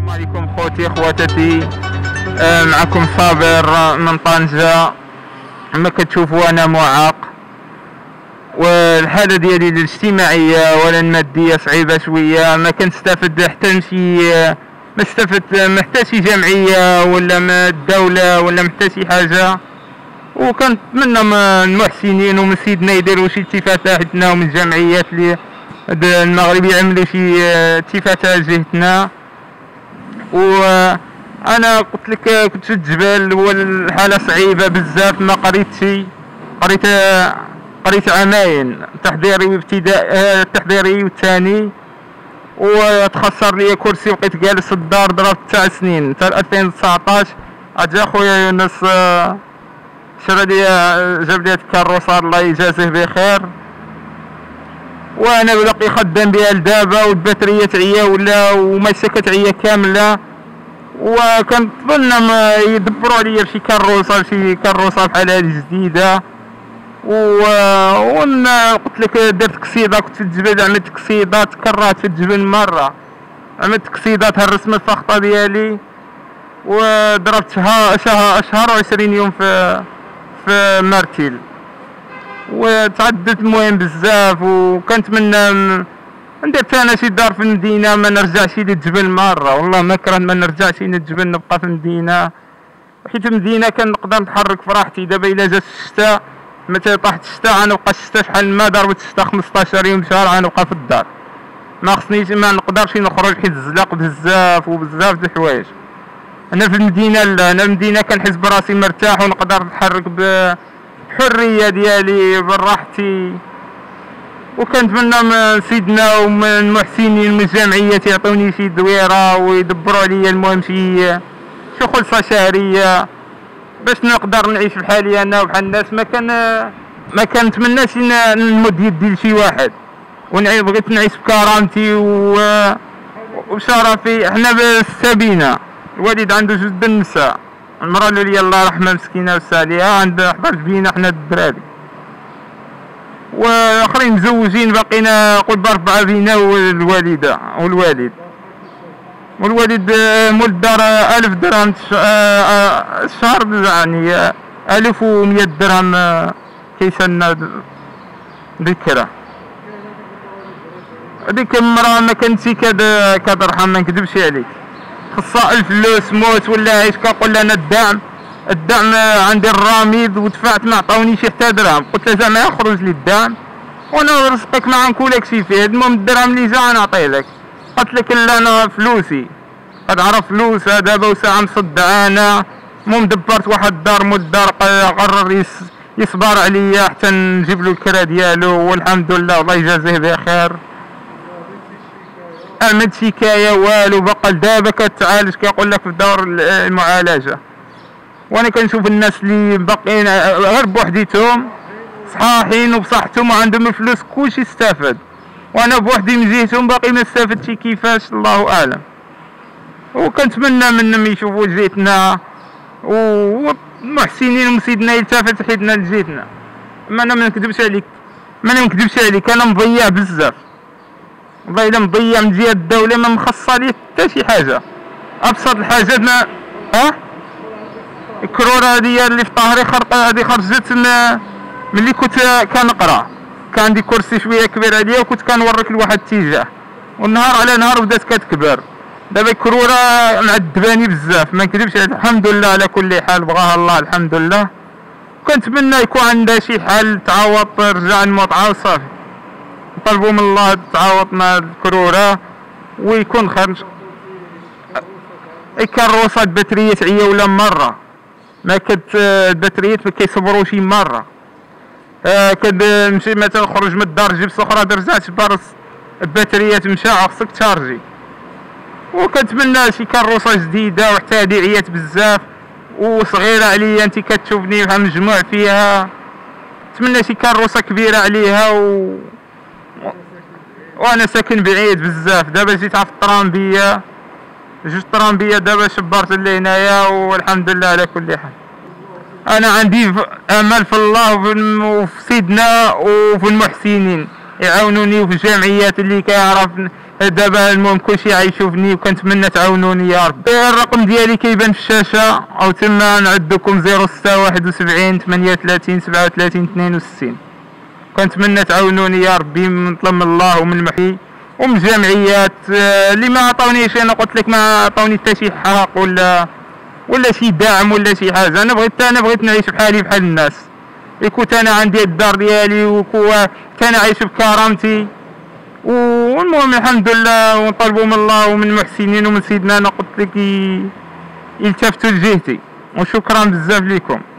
السلام عليكم خوتي خواتاتي. معكم صابر من طنجة. كما كتشوفوا انا معاق، والحاله ديالي الاجتماعيه ولا الماديه صعيبه شويه. ما كنستافد حتى شي، ما استفدت حتى شي جمعيه ولا من الدوله ولا حتى شي حاجه. وكنتمنى من المحسنين ومن سيدنا يديروا شي التفاتات حدنا، ومن الجمعيات اللي المغرب يعملوا شي التفاتات جهتنا. وانا قلت لك كنت في الجبل والحاله صعيبه بزاف، ما قريتش. قريت عامين تحضيري وابتدائي، التحضيري والثاني، وتخسر لي كرسي وبقيت جالس الدار. ضربت 9 سنين حتى 2019. اجا خويا يونس شرا لي، جاب لي الكاروسه الله يجازيه بخير، وانا باقي خدام بها لدابا. والباتريه تعيا وما سكت عيا كامله. وكنتمنى ما يدبروا عليا بشي كاروسه بحال هذه جديده. وانا قلت لك درت قصيده، كنت في الجبل عملت قصيده، تكرهت في الجبل مره، عملت قصيده تهرست من الفخطه ديالي. وضربت شهر و20 يوم في مرتيل، وتعدلت المهم بزاف. وكنتمنى ندير انا شي دار في المدينه، ما نرجعش للجبل مره. والله ما كره ما نرجعش للجبل، نبقى في المدينه، حيت المدينه كنقدر نتحرك في راحتي. دابا الا جات الشتاء، متى طاحت الشتاء غنبقى الشتاء شحال ما ضربت الشتاء 15 يوم شهر غنبقى في الدار. ما خصنيش، ما نقدرش نخرج حيت الزلاق بزاف وبزاف د الحوايج. انا في المدينه لا، انا المدينه كنحس براسي مرتاح ونقدر نتحرك بحريه ديالي براحتي. وكنتمنى من سيدنا ومن المحسنين من الجمعيات يعطوني شي دويره ويدبروا عليا المهم شي خلصه شهريه باش نقدر نعيش بحالي انا وبحال الناس. ما كنتمناش نمد يدي لشي واحد، بغيت نعيش بكرامتي وشرفي. حنا بالسبينه، الوالد عنده 2 النساء، المراه اللي الله يرحمها مسكينه وساليه عندها 11 بينا حنا الدراري، واخرين مزوجين باقينا قول ب4 بينا والوالده والوالد مول الدار 1000 درهم الشهر، يعني 1100 درهم كيسالنا ذكرى. هذيك المراه ما كانتش كترحم، ما نكذبش عليك. خصها الفلوس موت ولا عيش. كنقول لها انا الدعم عندي الراميد ودفعت ما عطاونيش حتى درهم. قلت لها زعما يخرج لي الدعم وانا رزقك ما نكولك شي فيه، المهم الدرهم اللي جا نعطيه لك. قلت لك لا، انا فلوسي قد عرف فلوسها دابا وساعه مصدعانه. المهم دبرت واحد الدار، مول الدار قرر يصبر عليا حتى نجيب له الكرا ديالو، والحمد لله الله يجازيه بخير. عملت شكايه والو، بقى دابا كتعالج كيقول لك في دور المعالجه. وانا كنشوف الناس اللي باقيين غير بوحديتهم صحاحين وبصحتهم وعندهم الفلوس كلشي استفاد، وانا بوحدي من جهتهم باقي ما استفدتش كيفاش، الله اعلم. وكنتمنى منهم يشوفوا جهتنا والمحسنين وسيدنا يلتفت حيدنا لجهتنا. اما انا ما نكذبش عليك، انا مضيع بزاف والله. الا مضيع من جهه الدوله، ما مخصصه لي حتى شي حاجه. ابسط الحاجات ما الكروره ديال اللي في طهري هذه خرجت ملي كنت كنقرا، كان عندي كرسي شويه كبير عليا وكنت كنورك لواحد الاتجاه، والنهار على نهار بدات كتكبر. دابا الكروره معذباني بزاف، ما نكذبش. الحمد لله على كل حال، بغاها الله الحمد لله. كنتمنى يكون عندها شي حل تعوض، ترجع المتعه وصافي. نطلبوا من الله تعوض مع الكروره ويكون خير. الكاروسه الباتريه تعيا ولا مره، ما الباتريات ما كيصبروش مره. كنمشي مثلا نخرج من الدار جيب سخره رجعت برص الباتريات مشى خصك تشارجي. وكنتمنى شي كاروسه جديده، وحتى هادي عيات بزاف وصغيره عليا، انت كتشوفني بحال مجموع فيها. نتمنى شي كاروسه كبيره عليها وانا ساكن بعيد بزاف. دابا جيت في الطرامبيه، دابا شبرت اللي هنايا والحمد لله على كل حال. انا عندي امل في الله وفي سيدنا وفي المحسنين يعاونوني، وفي الجمعيات اللي دابا المهم كلشي غيشوفني وكنتمنى تعاونوني يا ربي. الرقم ديالي كيبان في الشاشه او تما نعدكم 0671 38 37 62. كنتمنى تعاونوني يا ربي، نطلب من الله ومن محي ومن الجمعيات اللي ما عطاونيش. انا قلت لك ما عطاوني حتى شي حق ولا شي دعم ولا شي حاجه. انا بغيت نعيش بحالي بحال الناس. كنت انا عندي الدار ديالي كان عايش بكرامتي، والمهم الحمد لله. ونطلبوا من الله ومن المحسنين ومن سيدنا انا قلت لك يلتفتوا لجهتي. وشكرا بزاف لكم.